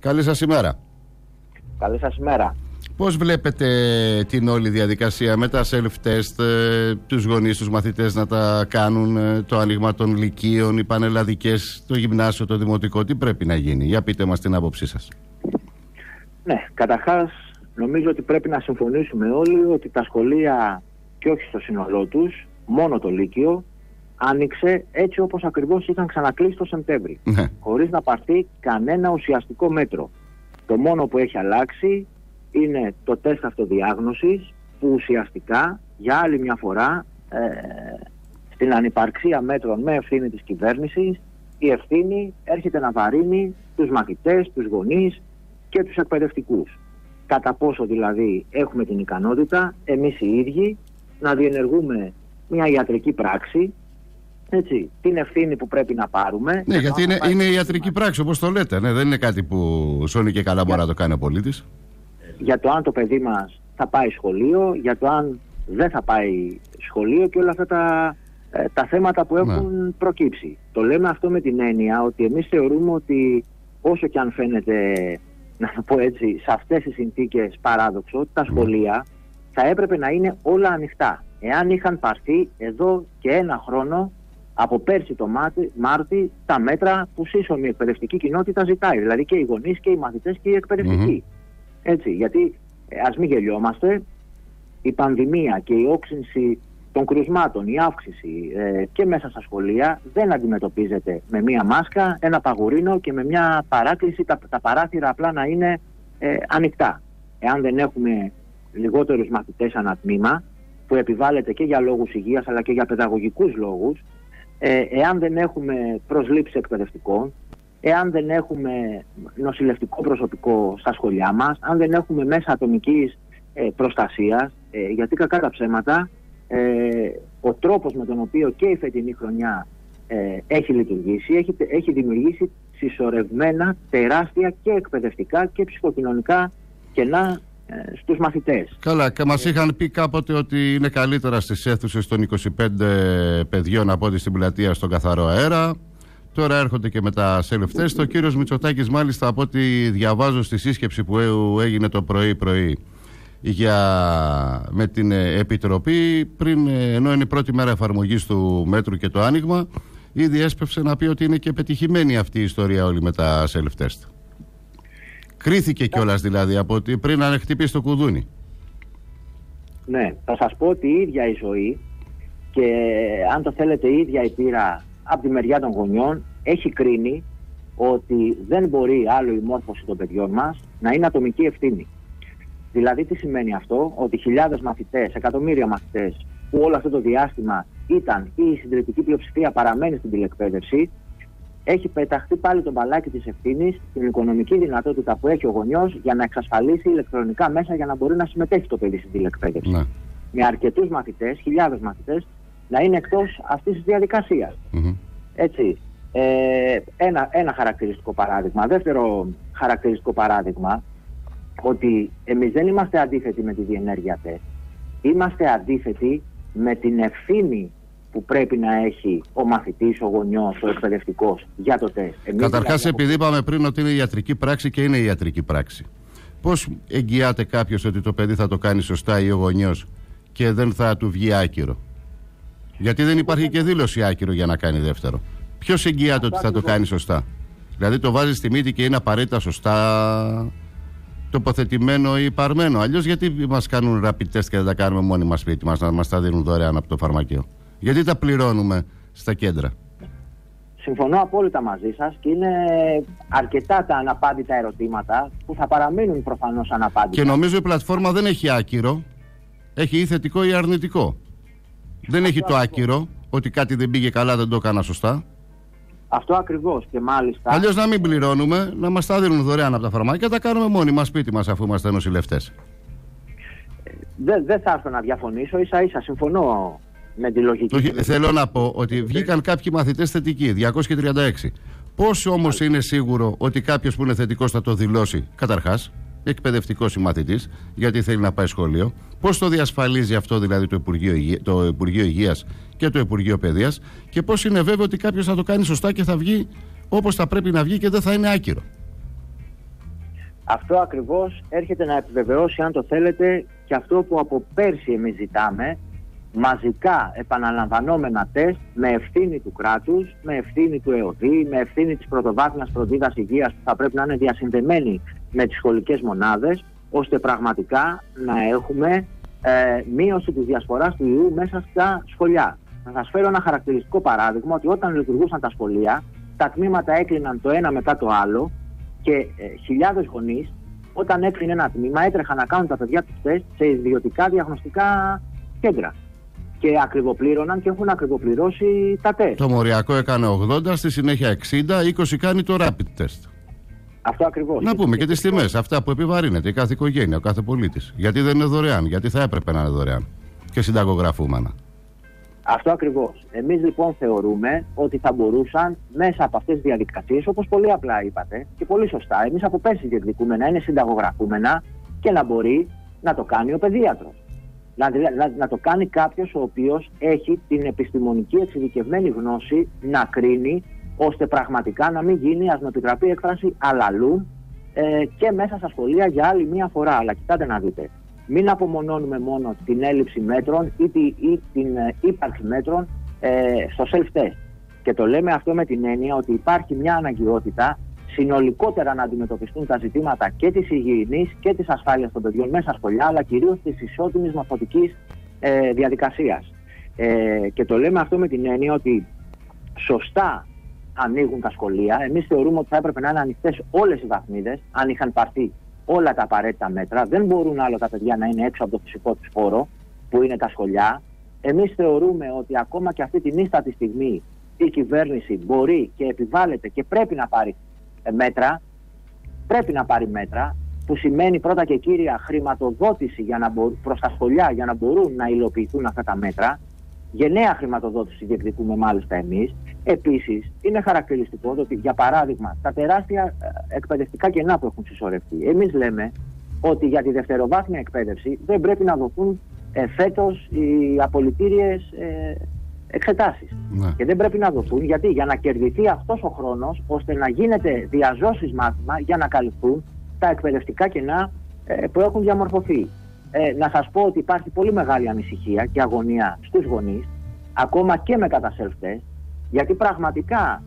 Καλή σας ημέρα. Καλή σας ημέρα. Πώς βλέπετε την όλη διαδικασία με τα self-test, τους γονείς, τους μαθητές να τα κάνουν, το άνοιγμα των λυκείων, οι πανελλαδικές, το γυμνάσιο, το δημοτικό, τι πρέπει να γίνει? Για πείτε μας την άποψή σας. Ναι, καταρχάς νομίζω ότι πρέπει να συμφωνήσουμε όλοι ότι τα σχολεία, και όχι στο σύνολό τους, μόνο το Λύκειο, άνοιξε έτσι όπως ακριβώς είχαν ξανακλείσει το Σεπτέμβρη, χωρίς να πάρθει κανένα ουσιαστικό μέτρο. Το μόνο που έχει αλλάξει είναι το τεστ αυτοδιάγνωσης, που ουσιαστικά για άλλη μια φορά στην ανυπαρξία μέτρων με ευθύνη της κυβέρνησης, η ευθύνη έρχεται να βαρύνει τους μαθητές, τους γονείς και τους εκπαιδευτικούς. Κατά πόσο δηλαδή έχουμε την ικανότητα εμείς οι ίδιοι να διενεργούμε μια ιατρική πράξη, έτσι, την ευθύνη που πρέπει να πάρουμε. Ναι, γιατί είναι ιατρική πράξη όπως το λέτε, ναι, δεν είναι κάτι που σώνει και καλά μπορεί να το κάνει ο πολίτης. Για το αν το παιδί μας θα πάει σχολείο, για το αν δεν θα πάει σχολείο και όλα αυτά τα θέματα που έχουν προκύψει. Το λέμε αυτό με την έννοια ότι εμείς θεωρούμε ότι όσο και αν φαίνεται, να το πω έτσι, σε αυτές τις συνθήκες παράδοξο, τα σχολεία θα έπρεπε να είναι όλα ανοιχτά. Εάν είχαν πάρθει εδώ και ένα χρόνο από πέρσι το Μάρτι τα μέτρα που σύσσωμη εκπαιδευτική κοινότητα ζητάει, δηλαδή και οι γονείς και οι μαθητές και οι εκπαιδευτικοί. Έτσι, γιατί ας μην γελιόμαστε, η πανδημία και η όξυνση των κρουσμάτων, η αύξηση και μέσα στα σχολεία δεν αντιμετωπίζεται με μία μάσκα, ένα παγουρίνο και με μια παράκληση τα παράθυρα απλά να είναι ανοιχτά. Εάν δεν έχουμε λιγότερους μαθητές ανά τμήμα, που επιβάλλεται και για λόγους υγείας αλλά και για παιδαγωγικούς λόγους, εάν δεν έχουμε προσλήψεις εκπαιδευτικών, εάν δεν έχουμε νοσηλευτικό προσωπικό στα σχολιά μας, αν δεν έχουμε μέσα ατομικής προστασίας, γιατί κακά τα ψέματα, ο τρόπος με τον οποίο και η φετινή χρονιά έχει λειτουργήσει, έχει δημιουργήσει συσσωρευμένα, τεράστια και εκπαιδευτικά και ψυχοκοινωνικά κενά στους μαθητές. Καλά, και μας είχαν πει κάποτε ότι είναι καλύτερα στις αίθουσες των 25 παιδιών από ό,τι στην πλατεία στον καθαρό αέρα. Τώρα έρχονται και με τα self-test. Ο κύριος Μητσοτάκης, μάλιστα, από ό,τι διαβάζω στη σύσκεψη που έγινε το πρωί-πρωί με την Επιτροπή, ενώ είναι η πρώτη μέρα εφαρμογής του μέτρου και το άνοιγμα, ήδη έσπευσε να πει ότι είναι και πετυχημένη αυτή η ιστορία όλη με τα self-test. Κρίθηκε κιόλας δηλαδή από ότι πριν να χτυπήσει το κουδούνι. Ναι, θα σας πω ότι η ίδια η ζωή και αν το θέλετε η ίδια η πείρα από τη μεριά των γονιών έχει κρίνει ότι δεν μπορεί άλλο η μόρφωση των παιδιών μας να είναι ατομική ευθύνη. Δηλαδή τι σημαίνει αυτό? Ότι χιλιάδες μαθητές, εκατομμύρια μαθητές που όλο αυτό το διάστημα ήταν ή η συντριπτική πλειοψηφία παραμένει στην τηλεκπαίδευση, έχει πεταχτεί πάλι το μπαλάκι της ευθύνης, την οικονομική δυνατότητα που έχει ο γονιός για να εξασφαλίσει ηλεκτρονικά μέσα για να μπορεί να συμμετέχει το παιδί στην τηλεκπαίδευση. Ναι. Με αρκετούς μαθητές, χιλιάδες μαθητές, να είναι εκτός αυτής της διαδικασίας. Έτσι. Ένα χαρακτηριστικό παράδειγμα. Δεύτερο χαρακτηριστικό παράδειγμα, ότι εμείς δεν είμαστε αντίθετοι με τη διενέργεια τεστ. Είμαστε αντίθετοι με την ευθύνη που πρέπει να έχει ο μαθητής, ο γονιός, ο εκπαιδευτικός για το τεστ. Καταρχάς, επειδή είπαμε πριν ότι είναι ιατρική πράξη και είναι ιατρική πράξη, πώς εγγυάται κάποιος ότι το παιδί θα το κάνει σωστά ή ο γονιός και δεν θα του βγει άκυρο? Γιατί δεν υπάρχει και δήλωση άκυρο για να κάνει δεύτερο. Ποιος εγγυάται ότι θα το κάνει σωστά? Δηλαδή το βάζει στη μύτη και είναι απαραίτητα σωστά τοποθετημένο ή παρμένο. Αλλιώς γιατί μας κάνουν rapid test και δεν τα κάνουμε μόνοι μας σπίτι μας, να μας τα δίνουν δωρεάν από το φαρμακείο? Γιατί τα πληρώνουμε στα κέντρα? Συμφωνώ απόλυτα μαζί σας και είναι αρκετά τα αναπάντητα ερωτήματα που θα παραμείνουν προφανώς αναπάντητα. Και νομίζω η πλατφόρμα δεν έχει άκυρο. Έχει ή θετικό ή αρνητικό. Δεν έχει το άκυρο ότι κάτι δεν πήγε καλά, δεν το έκανα σωστά. Αυτό ακριβώς και μάλιστα. Αλλιώς να μην πληρώνουμε, να μας τα δίνουν δωρεάν από τα φαρμάκια, τα κάνουμε μόνοι μας σπίτι μας αφού είμαστε νοσηλευτές. Δεν θα έρθω να διαφωνήσω, ίσα-ίσα συμφωνώ με τη λογική. Θέλω να πω ότι βγήκαν κάποιοι μαθητές θετικοί, 236. Πώς όμως είναι σίγουρο ότι κάποιος που είναι θετικός θα το δηλώσει? Καταρχάς, εκπαιδευτικός ή μαθητής, γιατί θέλει να πάει σχολείο. Πώς το διασφαλίζει αυτό δηλαδή το Υπουργείο Υγείας και το Υπουργείο Παιδείας? Και πώς είναι βέβαιο ότι κάποιος θα το κάνει σωστά και θα βγει όπως θα πρέπει να βγει και δεν θα είναι άκυρο? Αυτό ακριβώς έρχεται να επιβεβαιώσει, αν το θέλετε, και αυτό που από πέρσι εμείς ζητάμε, μαζικά επαναλαμβανόμενα τεστ με ευθύνη του κράτους, με ευθύνη του ΕΟΔΗ, με ευθύνη της πρωτοβάθμιας φροντίδας υγείας που θα πρέπει να είναι διασυνδεμένη με τις σχολικές μονάδες, ώστε πραγματικά να έχουμε μείωση της διασποράς του ιού μέσα στα σχολιά. Θα σας φέρω ένα χαρακτηριστικό παράδειγμα, ότι όταν λειτουργούσαν τα σχολεία, τα τμήματα έκλειναν το ένα μετά το άλλο και χιλιάδες γονείς, όταν έκλεινε ένα τμήμα, έτρεχαν να κάνουν τα παιδιά τους τεστ σε ιδιωτικά διαγνωστικά κέντρα. Και ακριβοπλήρωναν και έχουν ακριβοπληρώσει τα τεστ. Το μοριακό έκανε 80, στη συνέχεια 60, 20 κάνει το rapid test. Αυτό ακριβώς. Να πούμε και τις τιμές, αυτά που επιβαρύνεται η κάθε οικογένεια, ο κάθε πολίτης. Γιατί δεν είναι δωρεάν, γιατί θα έπρεπε να είναι δωρεάν και συνταγογραφούμενα. Αυτό ακριβώς. Εμείς λοιπόν θεωρούμε ότι θα μπορούσαν μέσα από αυτές τις διαδικασίες, όπως πολύ απλά είπατε και πολύ σωστά, εμείς από πέρσι διεκδικούμε να είναι συνταγογραφούμενα και να μπορεί να το κάνει ο παιδίατρος. Να το κάνει κάποιος ο οποίος έχει την επιστημονική εξειδικευμένη γνώση να κρίνει, ώστε πραγματικά να μην γίνει, ας με επιτραπεί έκφραση, αλαλού και μέσα στα σχολεία για άλλη μία φορά. Αλλά κοιτάτε να δείτε, μην απομονώνουμε μόνο την έλλειψη μέτρων ή την ύπαρξη μέτρων στο self-test. Και το λέμε αυτό με την έννοια ότι υπάρχει μια αναγκαιότητα συνολικότερα να αντιμετωπιστούν τα ζητήματα και της υγιεινής και της ασφάλειας των παιδιών μέσα στα σχολεία, αλλά κυρίως της ισότιμης μορφωτικής διαδικασίας. Και το λέμε αυτό με την έννοια ότι σωστά ανοίγουν τα σχολεία. Εμείς θεωρούμε ότι θα έπρεπε να είναι ανοιχτές όλες οι βαθμίδες, αν είχαν πάρθει όλα τα απαραίτητα μέτρα. Δεν μπορούν άλλο τα παιδιά να είναι έξω από το φυσικό τους χώρο, που είναι τα σχολιά. Εμείς θεωρούμε ότι ακόμα και αυτή την ίστατη στιγμή η κυβέρνηση μπορεί και επιβάλλεται και πρέπει να πάρει μέτρα. Πρέπει να πάρει μέτρα, που σημαίνει πρώτα και κύρια χρηματοδότηση προς τα σχολιά για να μπορούν να υλοποιηθούν αυτά τα μέτρα. Γενναία χρηματοδότηση διεκδικούμε μάλιστα εμείς. Επίσης, είναι χαρακτηριστικό ότι, για παράδειγμα, τα τεράστια εκπαιδευτικά κενά που έχουν συσσωρευτεί. Εμείς λέμε ότι για τη δευτεροβάθμια εκπαίδευση δεν πρέπει να δοθούν φέτος οι απολυτήριες εξετάσεις. Ναι. Και δεν πρέπει να δοθούν γιατί για να κερδιθεί αυτός ο χρόνος, ώστε να γίνεται διαζώσεις μάθημα για να καλυφθούν τα εκπαιδευτικά κενά που έχουν διαμορφωθεί. Να σας πω ότι υπάρχει πολύ μεγάλη ανησυχία και αγωνία στους γονείς, ακόμα και με κατά self-test, γιατί πραγματικά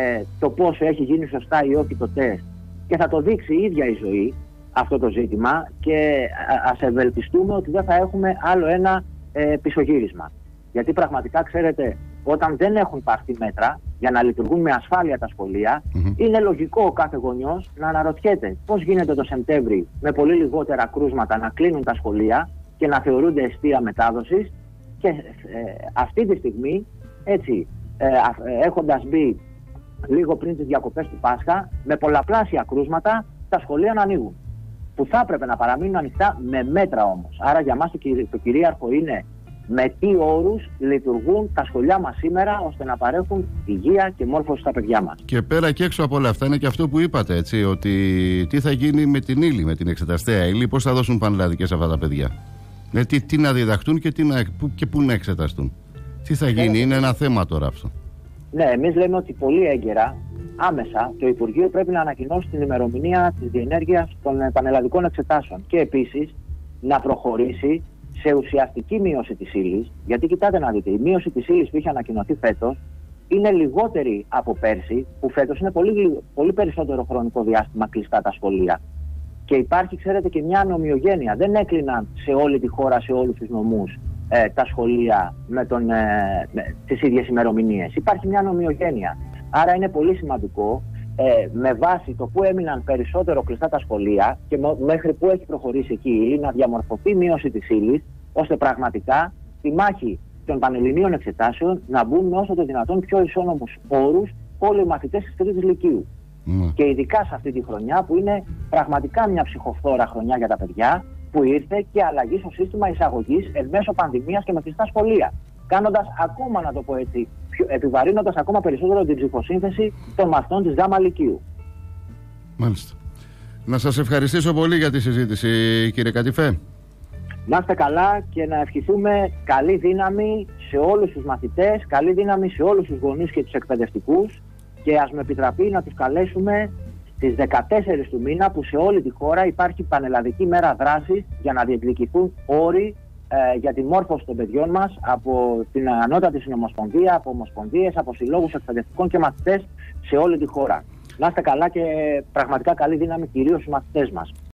το πόσο έχει γίνει σωστά ή όχι το τεστ, και θα το δείξει η ίδια η ζωή αυτό το ζήτημα, και ας ευελπιστούμε ότι δεν θα έχουμε άλλο ένα πισωγύρισμα. Γιατί πραγματικά, ξέρετε, όταν δεν έχουν πάρθει μέτρα για να λειτουργούν με ασφάλεια τα σχολεία, είναι λογικό ο κάθε γονιός να αναρωτιέται πώς γίνεται το Σεπτέμβρη με πολύ λιγότερα κρούσματα να κλείνουν τα σχολεία και να θεωρούνται εστία μετάδοσης, και αυτή τη στιγμή, έτσι, έχοντας μπει λίγο πριν τις διακοπές του Πάσχα, με πολλαπλάσια κρούσματα, τα σχολεία να ανοίγουν. Που θα έπρεπε να παραμείνουν ανοιχτά με μέτρα όμως. Άρα για μας το κυρίαρχο είναι με τι όρους λειτουργούν τα σχολιά μας σήμερα, ώστε να παρέχουν υγεία και μόρφωση στα παιδιά μας. Και πέρα και έξω από όλα αυτά είναι και αυτό που είπατε, έτσι, ότι τι θα γίνει με την ύλη, με την εξεταστέα ύλη, πώς θα δώσουν πανελλαδικές αυτά τα παιδιά. Τι να διδαχτούν και πού να εξεταστούν. Τι θα γίνει, είναι ένα θέμα τώρα αυτό. Ναι, εμείς λέμε ότι πολύ έγκαιρα, άμεσα, το Υπουργείο πρέπει να ανακοινώσει την ημερομηνία της διενέργειας των πανελλαδικών εξετάσεων και επίσης να προχωρήσει σε ουσιαστική μείωση της ύλης, γιατί κοιτάτε να δείτε, η μείωση της ύλης που είχε ανακοινωθεί φέτος είναι λιγότερη από πέρσι, που φέτος είναι πολύ περισσότερο χρονικό διάστημα κλειστά τα σχολεία. Και υπάρχει, ξέρετε, και μια ανομοιογένεια. Δεν έκλειναν σε όλη τη χώρα, σε όλους τους νομούς, τα σχολεία με τις ίδιες ημερομηνίες. Υπάρχει μια ανομοιογένεια. Άρα είναι πολύ σημαντικό, με βάση το που έμειναν περισσότερο κλειστά τα σχολεία και μέχρι που έχει προχωρήσει εκεί η ύλη, να διαμορφωθεί μείωση της ύλης, ώστε πραγματικά στη μάχη των πανελληνίων εξετάσεων να μπουν με όσο το δυνατόν πιο ισόνομους όρους όλοι οι μαθητές της τρίτης λυκείου. Και ειδικά σε αυτή τη χρονιά που είναι πραγματικά μια ψυχοφθόρα χρονιά για τα παιδιά, που ήρθε και αλλαγή στο σύστημα εισαγωγής εν μέσω πανδημίας και με κλειστά σχολεία. Κάνοντας ακόμα, να το πω έτσι, επιβαρύνοντας ακόμα περισσότερο την ψυχοσύνθεση των μαθητών της ΓΑΜΑ Λυκείου. Μάλιστα. Να σας ευχαριστήσω πολύ για τη συζήτηση, κύριε Κατιφέ. Να είστε καλά και να ευχηθούμε καλή δύναμη σε όλους τους μαθητές, καλή δύναμη σε όλους τους γονείς και τους εκπαιδευτικούς, και ας με επιτραπεί να τους καλέσουμε τις 14 του μήνα, που σε όλη τη χώρα υπάρχει πανελλαδική μέρα δράσης για να διεκδικηθούν όροι για τη μόρφωση των παιδιών μας από την Ανώτατη Συνομοσπονδία, από ομοσπονδίες, από συλλόγους εκπαιδευτικών και μαθητές σε όλη τη χώρα. Να είστε καλά και πραγματικά καλή δύναμη κυρίως στους μαθητές μας.